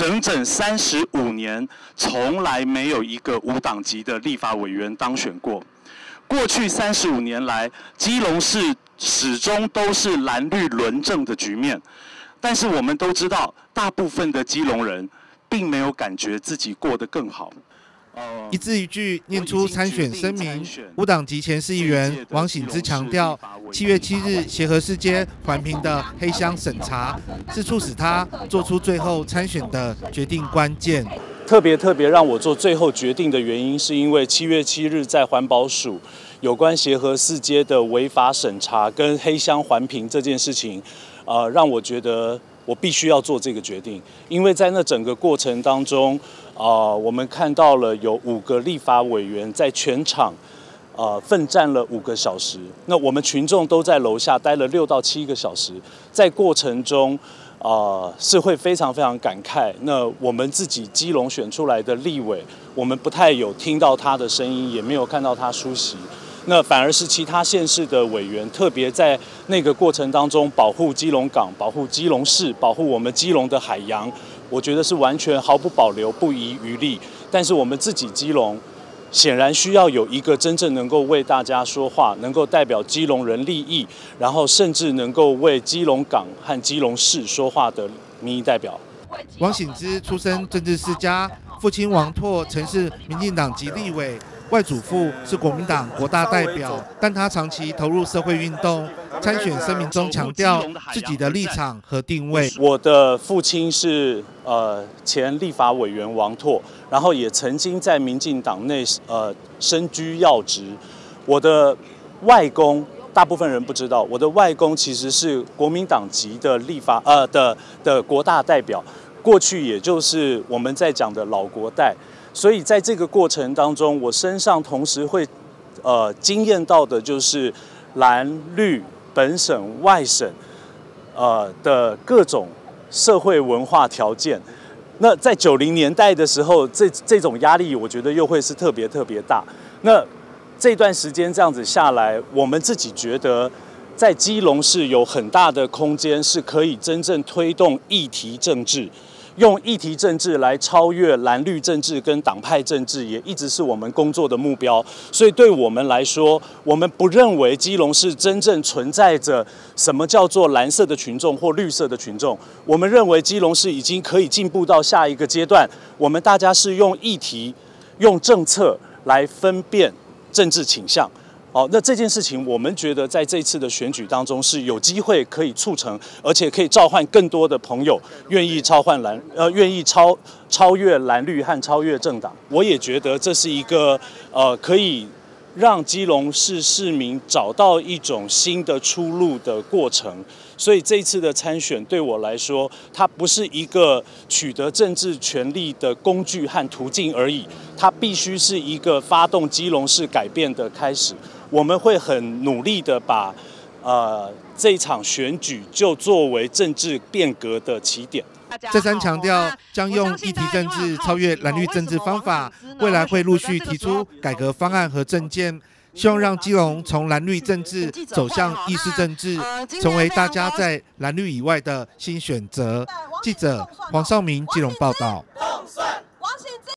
整整35年，从来没有一个无党籍的立法委员当选过。过去35年来，基隆市始终都是蓝绿轮政的局面。但是我们都知道，大部分的基隆人并没有感觉自己过得更好。 一字一句念出参选声明。无党籍前市议员王醒之强调，7月7日协和市街环评的黑箱审查，是促使他做出最后参选的决定关键。 特别让我做最后决定的原因，是因为7月7日在环保署有关协和市街的违法审查跟黑箱环评这件事情，让我觉得我必须要做这个决定，因为在那整个过程当中，我们看到了有5个立法委员在全场奋战了5个小时，那我们群众都在楼下待了6到7个小时，在过程中是会非常感慨。那我们自己基隆选出来的立委，我们不太有听到他的声音，也没有看到他出席。那反而是其他县市的委员，特别在那个过程当中保护基隆港、保护基隆市、保护我们基隆的海洋，我觉得是完全毫不保留、不遗余力。但是我们自己基隆，显然需要有一个真正能够为大家说话，能够代表基隆人利益，然后甚至能够为基隆港和基隆市说话的民意代表。 王醒之出身政治世家，父亲王拓曾是民进党籍立委，外祖父是国民党国大代表，但他长期投入社会运动。参选声明中强调自己的立场和定位。 我的父亲是前立法委员王拓，然后也曾经在民进党内身居要职。我的外公，大部分人不知道，我的外公其实是国民党籍的的国大代表，过去也就是我们在讲的老国代。所以在这个过程当中，我身上同时会经验到的就是蓝绿本省外省的各种社会文化条件。那在90年代的时候，这种压力我觉得又会是特别大。那这段时间这样子下来，我们自己觉得在基隆市有很大的空间是可以真正推动议题政治，用议题政治来超越蓝绿政治跟党派政治，也一直是我们工作的目标。所以对我们来说，我们不认为基隆市真正存在着什么叫做蓝色的群众或绿色的群众。我们认为基隆市已经可以进步到下一个阶段，我们大家是用议题、用政策来分辨政治倾向。那这件事情，我们觉得在这一次的选举当中是有机会可以促成，而且可以召唤更多的朋友愿意愿意超越蓝绿和超越政党。我也觉得这是一个可以让基隆市市民找到一种新的出路的过程。所以这一次的参选对我来说，它不是一个取得政治权利的工具和途径而已，它必须是一个发动基隆市改变的开始。我们会很努力的把这一场选举就作为政治变革的起点。 再三强调将用议题政治超越蓝绿政治方法，未来会陆续提出改革方案和政见，希望让基隆从蓝绿政治走向意识政治，成为大家在蓝绿以外的新选择。记者黄少明基隆报道。